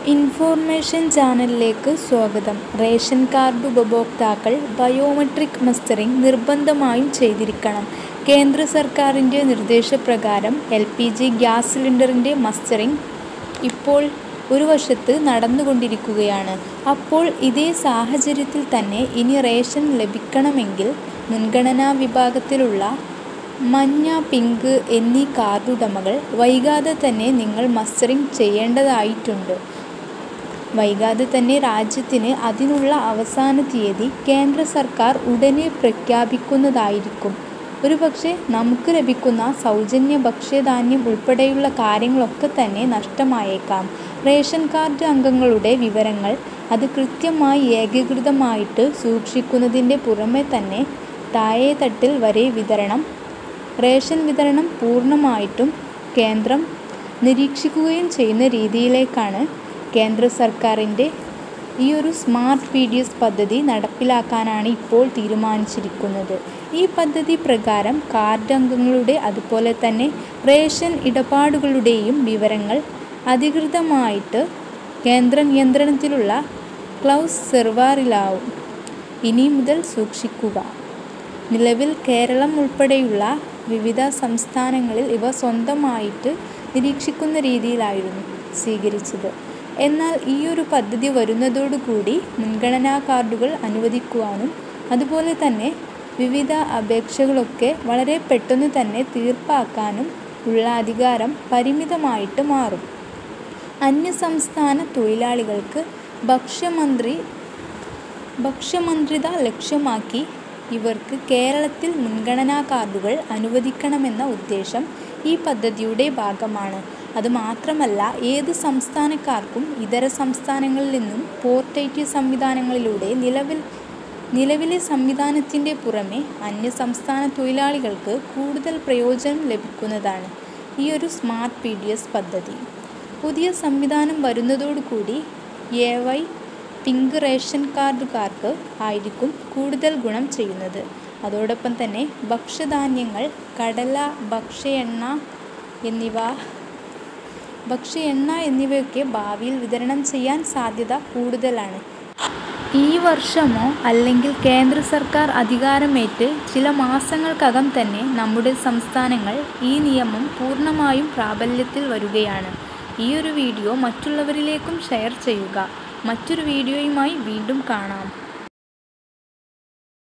Information ചാനലിലേക്ക് സ്വാഗതം. Ration card ഉപഭോക്താക്കൾ ബയോമെട്രിക് മസ്റ്ററിംഗ് നിർബന്ധമായും ചെയ്തിരിക്കണം. കേന്ദ്ര സർക്കാരിൻ്റെ നിർദ്ദേശപ്രകാരം LPG ഗ്യാസ് സിലിണ്ടറിൻ്റെ മസ്റ്ററിംഗ് ഇപ്പോൾ ഒരു വശത്ത് നടന്നുകൊണ്ടിരിക്കുകയാണ്. അപ്പോൾ ഇതേ സാഹചര്യത്തിൽ തന്നെ ഇനി റേഷൻ ലഭിക്കണമെങ്കിൽ മുൻഗണനാ വിഭാഗത്തിലുള്ള മഞ്ഞ, പിങ്ക് എന്നീ കാർഡുടമകൾ വൈകാതെ തന്നെ നിങ്ങൾ മസ്റ്ററിംഗ് ചെയ്യേണ്ടതായിട്ടുണ്ട്. വൈകാതെ തന്നെ രാജ്യത്തിന് അതിനുള്ള അവസാന തീയതി കേന്ദ്ര സർക്കാർ ഉടനെ പ്രഖ്യാപിക്കുന്നതായിരിക്കും. ഒരുപക്ഷെ നമുക്ക് ലഭിക്കുന്ന സൗജന്യ ഭക്ഷ്യധാന്യം ഉൾപ്പെടെയുള്ള കാര്യങ്ങളൊക്കെ തന്നെ നഷ്ടമായേക്കാം. റേഷൻ കാർഡ് അംഗങ്ങളുടെ വിവരങ്ങൾ അത് കൃത്യമായി ഏകീകൃതമായിട്ട് സൂക്ഷിക്കുന്നതിൻ്റെ പുറമെ തന്നെ താഴേത്തട്ടിൽ വരെ റേഷൻ വിതരണം പൂർണ്ണമായിട്ടും കേന്ദ്രം നിരീക്ഷിക്കുകയും ചെയ്യുന്ന രീതിയിലേക്കാണ് കേന്ദ്ര സർക്കാരിൻ്റെ ഈ ഒരു സ്മാർട്ട് PDS പദ്ധതി നടപ്പിലാക്കാനാണ് ഇപ്പോൾ തീരുമാനിച്ചിരിക്കുന്നത്. ഈ പദ്ധതി പ്രകാരം കാർഡ് അംഗങ്ങളുടെ അതുപോലെ തന്നെ റേഷൻ ഇടപാടുകളുടെയും വിവരങ്ങൾ അധികൃതമായിട്ട് കേന്ദ്ര നിയന്ത്രണത്തിലുള്ള ക്ലൗഡ് സെർവറിലാവും ഇനി മുതൽ സൂക്ഷിക്കുക. നിലവിൽ കേരളം ഉൾപ്പെടെയുള്ള വിവിധ സംസ്ഥാനങ്ങളിൽ ഇവ സ്വന്തമായിട്ട് നിരീക്ഷിക്കുന്ന രീതിയിലായിരുന്നു സ്വീകരിച്ചത്. എന്നാൽ ഈ ഒരു പദ്ധതി വരുന്നതോടുകൂടി മുൻഗണനാ കാർഡുകൾ അനുവദിക്കുവാനും അതുപോലെ തന്നെ വിവിധ അപേക്ഷകളൊക്കെ വളരെ പെട്ടെന്ന് തന്നെ തീർപ്പാക്കാനും ഉള്ള അധികാരം പരിമിതമായിട്ട് മാറും. അന്യസംസ്ഥാന തൊഴിലാളികൾക്ക് ഭക്ഷ്യമന്ത്രിത ലക്ഷ്യമാക്കി ഇവർക്ക് കേരളത്തിൽ മുൻഗണനാ കാർഡുകൾ അനുവദിക്കണമെന്ന ഉദ്ദേശം ഈ പദ്ധതിയുടെ ഭാഗമാണ്. അതുമാത്രമല്ല, ഏത് സംസ്ഥാനക്കാർക്കും ഇതര സംസ്ഥാനങ്ങളിൽ നിന്നും പോർട്ടേറ്റ് സംവിധാനങ്ങളിലൂടെ നിലവിലെ സംവിധാനത്തിൻ്റെ പുറമെ അന്യസംസ്ഥാന തൊഴിലാളികൾക്ക് കൂടുതൽ പ്രയോജനം ലഭിക്കുന്നതാണ് ഈ ഒരു സ്മാർട്ട് PDS പദ്ധതി. പുതിയ സംവിധാനം വരുന്നതോടുകൂടി AY പിങ്ക് റേഷൻ കാർഡുകാർക്ക് ആയിരിക്കും കൂടുതൽ ഗുണം ചെയ്യുന്നത്. അതോടൊപ്പം തന്നെ ഭക്ഷ്യധാന്യങ്ങൾ, കടല, ഭക്ഷ്യ എണ്ണ എന്നിവയൊക്കെ ഭാവിയിൽ വിതരണം ചെയ്യാൻ സാധ്യത കൂടുതലാണ്. ഈ വർഷമോ അല്ലെങ്കിൽ കേന്ദ്ര സർക്കാർ അധികാരമേറ്റ് ചില മാസങ്ങൾക്കകം തന്നെ നമ്മുടെ സംസ്ഥാനങ്ങൾ ഈ നിയമം പൂർണ്ണമായും പ്രാബല്യത്തിൽ വരുകയാണ്. ഈ ഒരു വീഡിയോ മറ്റുള്ളവരിലേക്കും ഷെയർ ചെയ്യുക. മറ്റൊരു വീഡിയോയുമായി വീണ്ടും കാണാം.